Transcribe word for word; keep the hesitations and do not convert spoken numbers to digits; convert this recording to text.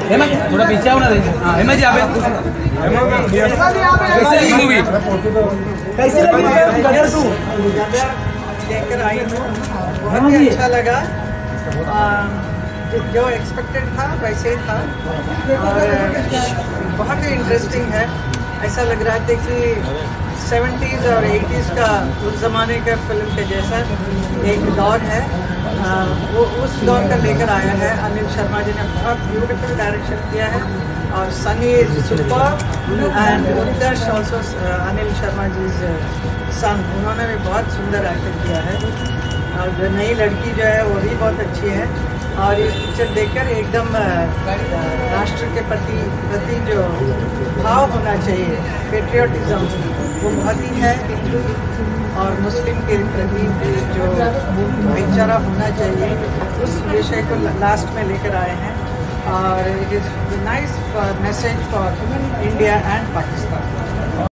हेमा थोड़ा पीछे आओ ना। हाँ हेमा जी आप कैसे लगी मूवी? कैसी लगी गदर टू? देखकर आई हूँ, बहुत ही अच्छा लगा। जो एक्सपेक्टेड था वैसे ही था और बहुत ही इंटरेस्टिंग है। ऐसा लग रहा था कि सेवेंटीज़ और एटीज़ का उस ज़माने का फिल्म के जैसा एक दौर है, आ, वो उस दौर का लेकर आया है। अनिल शर्मा जी ने बहुत ब्यूटीफुल डायरेक्शन किया है और Sunny is super and Utkarsh also Anil Sharma ji son, उन्होंने भी बहुत सुंदर एक्टिंग किया है। और जो नई लड़की जो है वो भी बहुत अच्छी है और ये पिक्चर देखकर एकदम राष्ट्र के प्रति प्रति जो भाव होना चाहिए, पेट्रियोटिज्म, वो बहुत ही है हिंदू और मुस्लिम के प्रति जो भाईचारा होना चाहिए, उस विषय को लास्ट में लेकर आए हैं और it is nice message for India and Pakistan.